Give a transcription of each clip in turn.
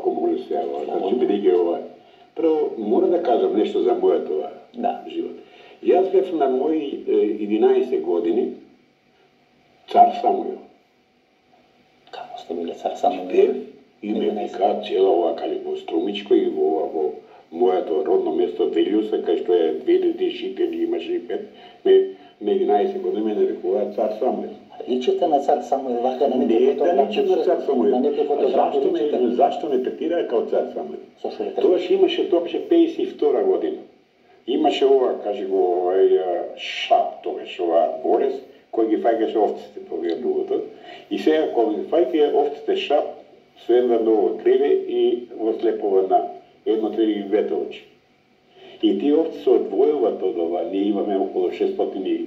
ако може сега, значи бидејќи ова. Прво, мора да кажам нешто за мојот живот. Јас бев на мои 11 години цар Самуил. Како сте биле цар Самуил? Бев и ме вика цела ова кај во Струмичко и во моето родно место Велјуса, кај што е 2000 жители имаше и 5, ме 11 години ме нарекуваат цар Самуил. Личите на цар Самуил вака на некој фотограф? Не, да личи на цар Самуил. На некој фотограф? Зашто ме третираа као цар Самуил? Зашто ли Тоа имаше 52 година. Имаше ова, кажи го, шап, тогаш ова Борес, кој ги фаќаше овците по другото. И сега кога ги фаќа овците шап, сведва до креве и го слепува на едното или двете очи. И тие овци се одвојуваат од ова. Ние имаме околу 600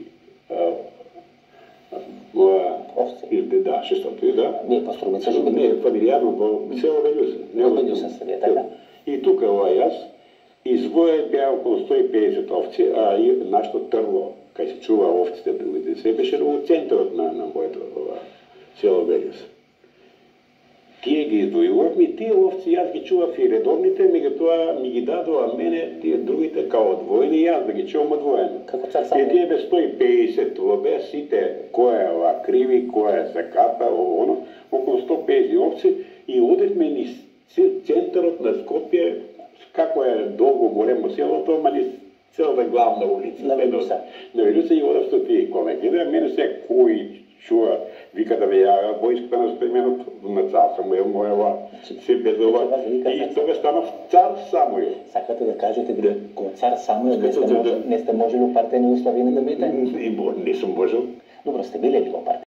овци. Да, 600, да. Не, по Струмица живеете? Не, фамилијарно, по село Велјуса. Велјуса се така. И тука ова јас, извоје беа околу 150 овци, а и нашето трво, кај се чува овците другите, се беше во центарот на моето село Велјуса. Тие ги издвојувавме и тие овци јас ги чував и редовните, меѓутоа ми ги дадоа мене тие другите као одвоени и јас да ги чувам одвоено. Како цар Самуил? И тие бе 150, тоа бе сите која е ова криви, која е саката, оно, околу 150 овци и одевме низ центарот на Скопје, како е долго големо селото, ама низ целата главна улица. На Велјуса. На Велјуса и одев со тие коме. Гледа, мене се кој чува, вика да ве јава војската на спременот на цар Самуил, мојава се без ова. И тога станав цар Самуил. Сакате да кажете дека кога цар Самуил не сте можели у партени услови да бидете? Не сум можел. Добро, сте биле ли во партија?